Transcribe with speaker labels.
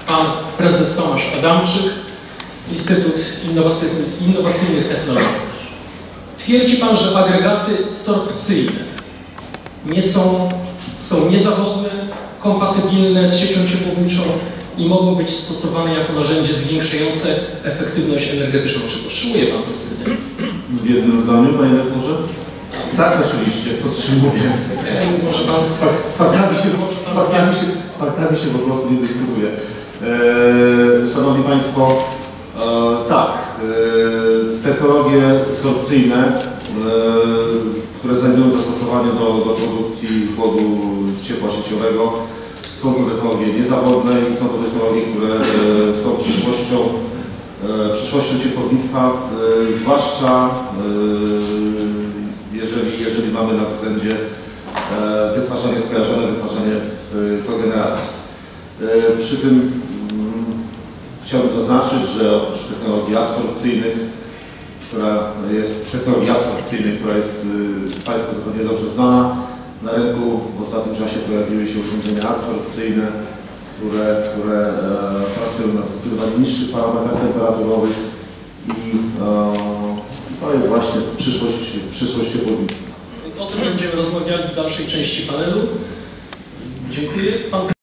Speaker 1: pan prezes Tomasz Adamczyk, Instytut Innowacyjnych Technologii. Twierdzi pan, że agregaty sorpcyjne są niezawodne, kompatybilne z siecią ciepłowniczą i mogą być stosowane jako narzędzie zwiększające efektywność energetyczną. Czy podtrzymuje pan to stwierdzenie?
Speaker 2: W jednym zdaniu, panie doktorze? Tak, oczywiście, podtrzymuję.
Speaker 1: Może pan
Speaker 2: z faktami się po prostu nie dyskutuje. Szanowni Państwo, tak, technologie sorpcyjne, które znajdują zastosowanie do produkcji chłodu z ciepła sieciowego, są to technologie niezawodne i są to technologie, które są przyszłością ciepłownictwa, zwłaszcza jeżeli mamy na względzie wytwarzanie skojarzone, wytwarzanie w kogeneracji. Przy tym chciałbym zaznaczyć, że oprócz technologii absorpcyjnych, która jest Państwu zapewne dobrze znana, na rynku w ostatnim czasie pojawiły się urządzenia adsorpcyjne, które pracują na zdecydowanie niższych parametrach temperaturowych i to jest właśnie przyszłość ciepłownictwa.
Speaker 1: O tym będziemy rozmawiali w dalszej części panelu. Dziękuję. Pan